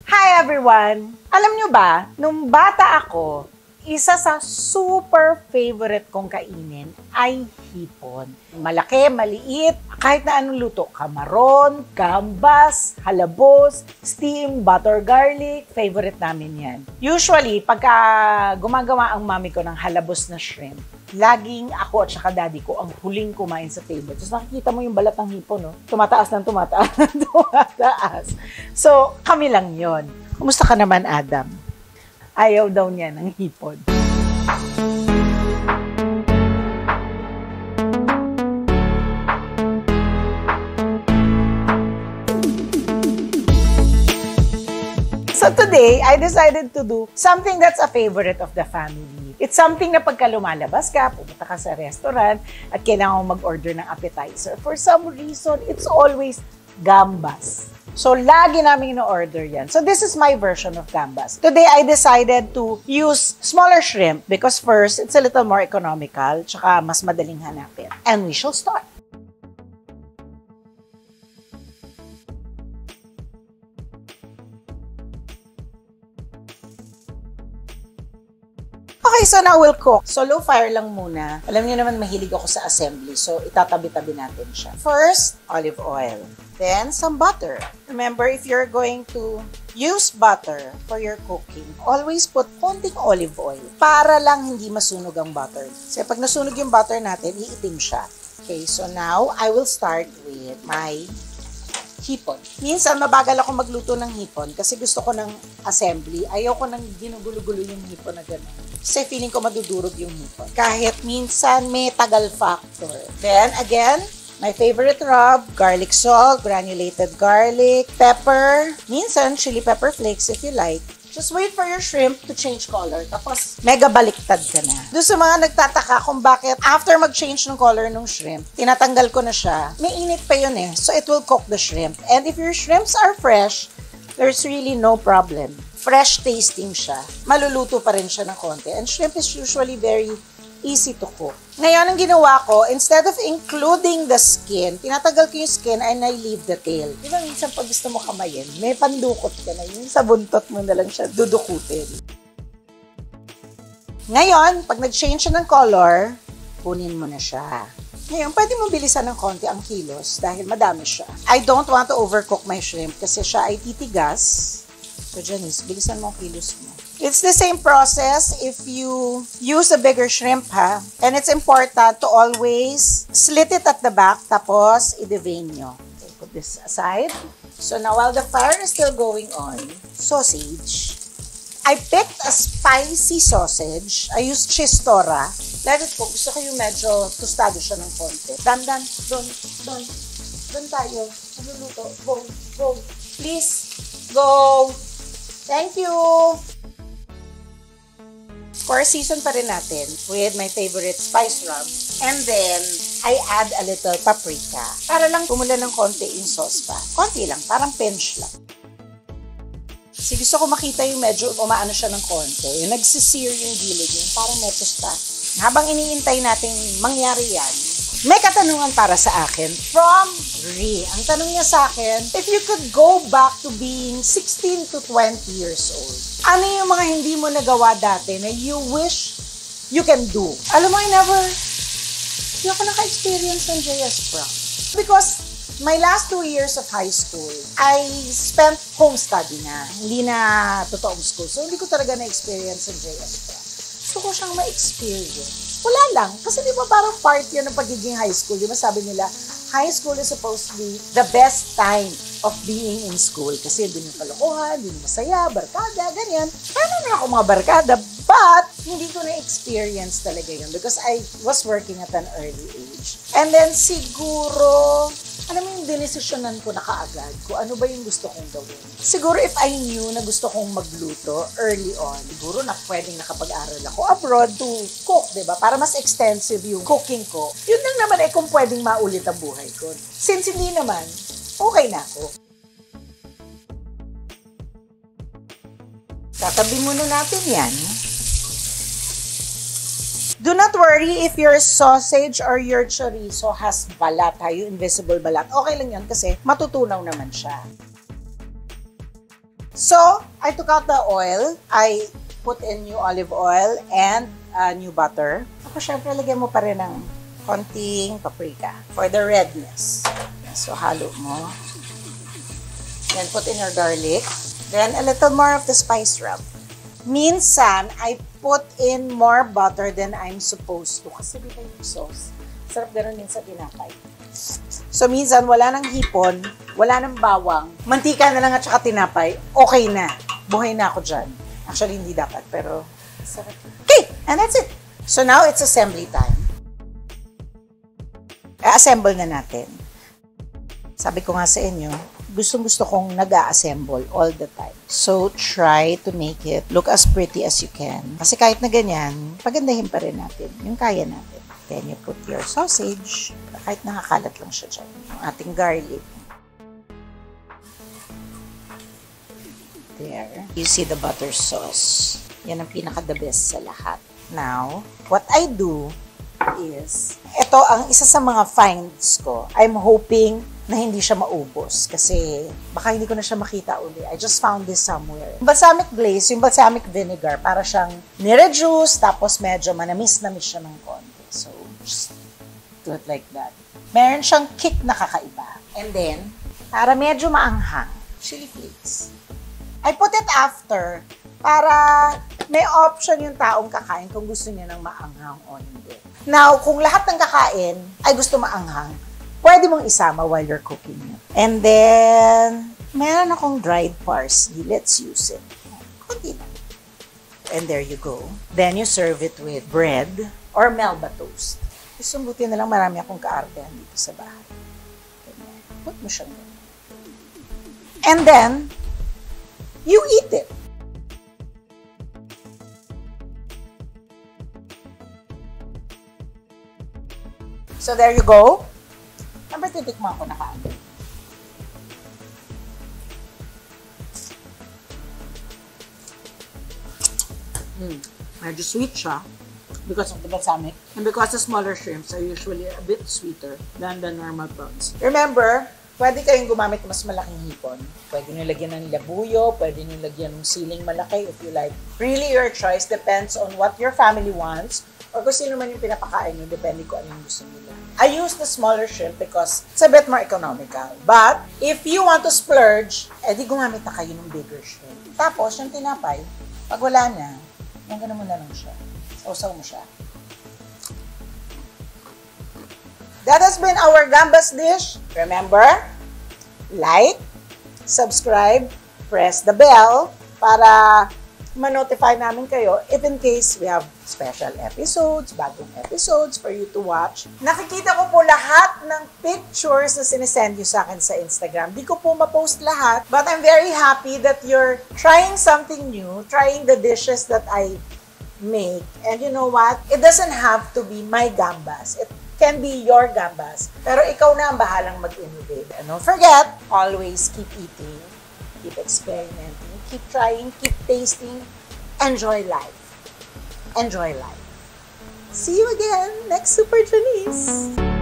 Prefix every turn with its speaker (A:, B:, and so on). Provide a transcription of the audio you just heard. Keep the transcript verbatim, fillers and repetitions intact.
A: Hi everyone! Alam nyo ba, nung bata ako, isa sa super favorite kong kainin ay hipon. Malaki, maliit, kahit na anong luto. Kamaron, gambas, halabos, steam, butter garlic, favorite namin yan. Usually, pagka gumagawa ang mami ko ng halabos na shrimp, laging ako at saka daddy ko ang huling kumain sa table. Tapos nakikita mo yung balat ng hipon, no? Tumataas ng tumataas ng tumataas. So, kami lang yon. Kumusta ka naman, Adam? Ayaw daw niya ng hipon. So today, I decided to do something that's a favorite of the family. It's something na pagka lumalabas ka, pumunta ka sa restaurant, at kailangan mo mag-order ng appetizer. For some reason, it's always gambas. So, lagi namin ino-order yan. So, this is my version of gambas. Today, I decided to use smaller shrimp because first, it's a little more economical, tsaka mas madaling hanapin. And we shall start. Okay, so now we'll cook. So, low fire lang muna. Alam niyo naman, mahilig ako sa assembly. So, itatabi-tabi natin siya. First, olive oil. Then, some butter. Remember, if you're going to use butter for your cooking, always put konting olive oil para lang hindi masunog ang butter. Kasi pag nasunog yung butter natin, iitim siya. Okay, so now, I will start with my hipon. Minsan, mabagal ako magluto ng hipon kasi gusto ko ng assembly. Ayaw ko nang ginugulo-gulo yung hipon na gano'n. Kasi feeling ko madudurog yung hipon. Kahit minsan may tagal factor. Then, again, my favorite rub, garlic salt, granulated garlic, pepper, minsan chili pepper flakes if you like. Just wait for your shrimp to change color. Tapos, mega baliktad ka na. Doon sa mga nagtataka kung bakit after mag-change ng color ng shrimp, tinatanggal ko na siya, may init pa yun eh. So, it will cook the shrimp. And if your shrimps are fresh, there's really no problem. Fresh tasting siya. Maluluto pa rin siya ng konti. And shrimp is usually very easy to cook. Ngayon, ang ginawa ko, instead of including the skin, tinatagal ko yung skin and I leave the tail. Di ba minsan pag gusto mo kamayin, may pandukot ka na. Yung sa buntot mo na lang siya dudukutin. Ngayon, pag nag-change siya ng color, kunin mo na siya. Ngayon, pwede mo bilisan ng konti ang kilos dahil madami siya. I don't want to overcook my shrimp kasi siya ay titigas. So, Janice, bilisan mo ang kilos mo. It's the same process if you use a bigger shrimp, ha? And it's important to always slit it at the back, tapos i-devein nyo. Okay, put this aside. So now, while the fire is still going on, sausage. I picked a spicy sausage. I used Chistora. Let it cook. Gusto ko yung medyo tostado siya ng konti. Dan, dan, don, don. Don tayo. Naluluto. Go, go. Please, go. Thank you. For season pa rin natin with my favorite spice rub. And then, I add a little paprika para lang pumula ng konti yung sauce pa. Konti lang, parang pinch lang. Kasi gusto ko makita yung medyo umaano siya ng konti. Yung nagsisear yung gilid, yung parang metos pa. Habang iniintay natin mangyari yan, may katanungan para sa akin from Ree. Ang tanong niya sa akin, if you could go back to being sixteen to twenty years old, ano yung mga hindi mo nagawa dati na you wish you can do? Alam mo, I never, hindi ako naka-experience ng J S Prom. Because my last two years of high school, I spent home study na. Hindi na totoong school. So, hindi ko talaga na-experience ng J S Prom. Gusto ko siyang ma-experience. Wala lang. Kasi di ba parang part yun ng pagiging high school. Di ba sabi nila, high school is supposed to be the best time of being in school. Kasi doon yung kalokohan, doon yung masaya, barkada, ganyan. Paano na ako mga barkada? But, hindi ko na-experience talaga yun because I was working at an early age. And then siguro, alam mo yung dinesisyonan ko na kaagad kung ano ba yung gusto kong gawin. Siguro if I knew na gusto kong magluto early on, siguro na pwedeng nakapag-aral ako abroad to cook, diba? Para mas extensive yung cooking ko. Yun lang naman ay kung pwedeng maulit ang buhay ko. Since hindi naman, okay na ako. Tatabi muna natin yan. Do not worry if your sausage or your chorizo has balat, ha, yung invisible balat. Okay lang yan kasi matutunaw naman siya. So, I took out the oil. I put in new olive oil and uh, new butter. Tapos, syempre, lagyan mo pa rin ng konting paprika for the redness. So, halo mo. Then, put in your garlic. Then, a little more of the spice rub. Minsan, I put in more butter than I'm supposed to. Kasi di ba yung sauce? Sarap gano'n din sa tinapay. So, minsan, wala nang hipon, wala nang bawang, mantika na lang at saka tinapay, okay na. Buhay na ako dyan. Actually, hindi dapat, pero sarap. Okay, and that's it. So, now it's assembly time. I-assemble na natin. Sabi ko nga sa inyo, gustong-gusto kong nag-a-assemble all the time. So, try to make it look as pretty as you can. Kasi kahit na ganyan, pagandahin pa rin natin yung kaya natin. Then, you put your sausage. Kahit nakakalat lang siya dyan. Yung ating garlic. There. You see the butter sauce. Yan ang pinaka-the best sa lahat. Now, what I do is, ito ang isa sa mga finds ko. I'm hoping na hindi siya maubos kasi baka hindi ko na siya makita uli. I just found this somewhere. Yung balsamic glaze, yung balsamic vinegar, para siyang nire-juice, tapos medyo manamis-namis siya ng konti. So, just do it like that. Meron siyang kick na kakaiba. And then, para medyo maanghang, chili flakes. I put it after para may option yung taong kakain kung gusto niya ng maanghang o hindi. Now, kung lahat ng kakain ay gusto maanghang, pwede mong isama while you're cooking it. And then, meron akong dried parsley. Let's use it. Kunti lang. And there you go. Then you serve it with bread or Melba toast. Isumbuti na lang, marami akong kaartehan dito sa bahay. Put mo siyang ganyan. And then, you eat it. So there you go. Siyempre, titikman ko na kaagad. Mm. Medyo sweet siya because of the balsamic. And because the smaller shrimps are usually a bit sweeter than the normal prawns. Remember, pwede kayong gumamit ng mas malaking hipon. Pwede nyo lagyan ng labuyo, pwede nyo lagyan ng siling malaki if you like. Really, your choice depends on what your family wants or kung sino man yung pinapakain nyo, depende kung ano yung gusto nila. I use the smaller shrimp because it's a bit more economical. But, if you want to splurge, edi gumamit na kayo ng bigger shrimp. Tapos, yung tinapay, pag wala na, yung ganun mo na lang siya. Sausaw mo siya. That has been our gambas dish. Remember, like, subscribe, press the bell para ma-notify namin kayo if in case we have special episodes, bagong episodes for you to watch. Nakikita ko po lahat ng pictures na sinesend nyo sa akin sa Instagram. Di ko po ma-post lahat, but I'm very happy that you're trying something new, trying the dishes that I make. And you know what? It doesn't have to be my gambas. It can be your gambas. Pero ikaw na ang bahalang mag-innovate. And don't forget, always keep eating, keep experimenting, keep trying, keep tasting, enjoy life. Enjoy life. See you again next Super Janice.